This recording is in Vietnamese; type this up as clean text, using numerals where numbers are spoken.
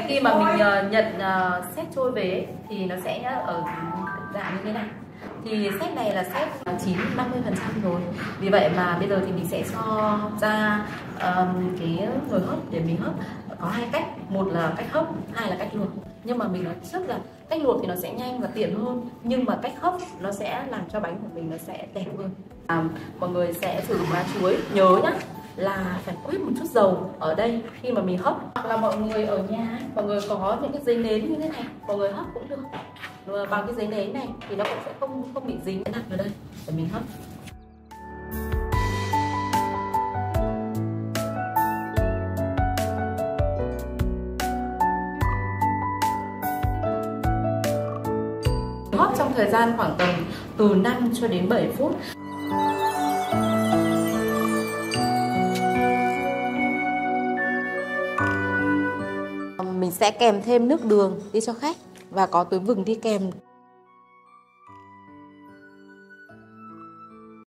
khi mà mình nhận set trôi về ấy, thì nó sẽ ở dạng như thế này. Thì set này là set 50% rồi. Vì vậy mà bây giờ thì mình sẽ cho ra cái nồi hấp để mình hấp. Có hai cách, một là cách hấp, hai là cách luộc. Nhưng mà mình nói trước là cách luộc thì nó sẽ nhanh và tiện hơn, nhưng mà cách hấp nó sẽ làm cho bánh của mình nó sẽ đẹp hơn. Mọi người sẽ sử dụng lá chuối, nhớ nhá là phải quét một chút dầu ở đây khi mà mình hấp. Hoặc là mọi người ở nhà, mọi người có những cái giấy nến như thế này, mọi người hấp cũng được. Bằng cái giấy nến này thì nó cũng sẽ không bị dính. Đặt vào đây để mình hấp. Hấp trong thời gian khoảng tầm từ 5 cho đến 7 phút. Mình sẽ kèm thêm nước đường đi cho khách và có túi vừng đi kèm.